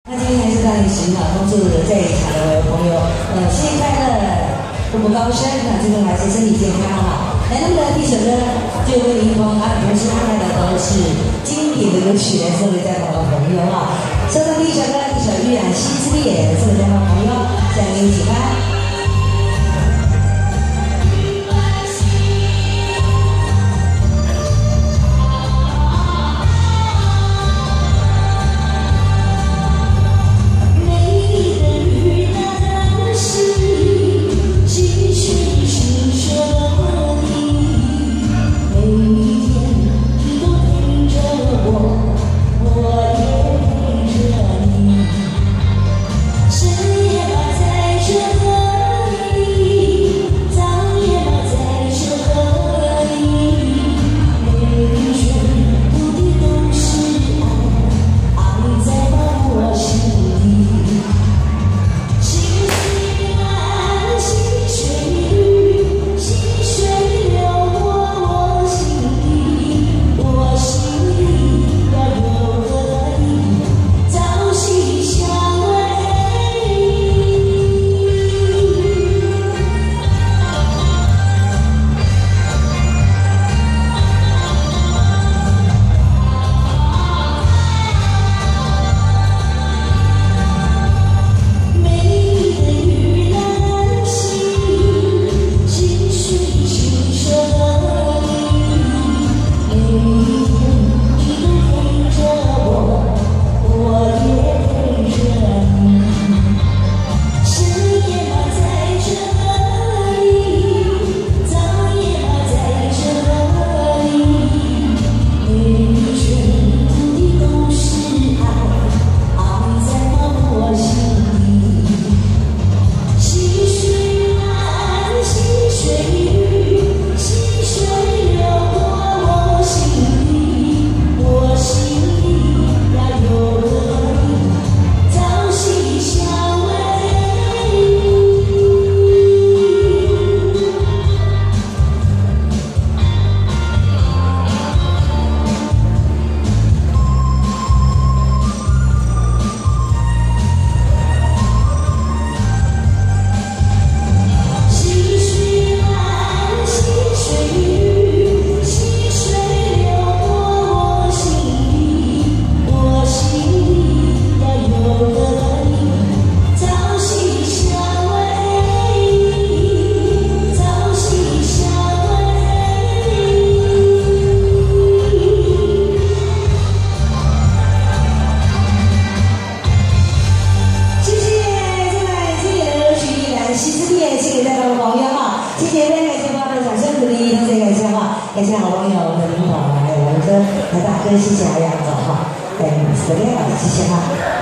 那今天还是大年十啊，恭祝在场的朋友，新年快乐，步步高升。那最后还是身体健康哈。来，那么的第一首歌就为您同时安排的都是经典的歌曲，来送给在场的朋友啊。送上第一首歌，一首《玉兰西之恋》，送给在场的朋友，向您喜欢。 感谢好朋友的领导，还有王哥、台大哥，谢谢还有杨总哈，对，昨天好，谢谢哈。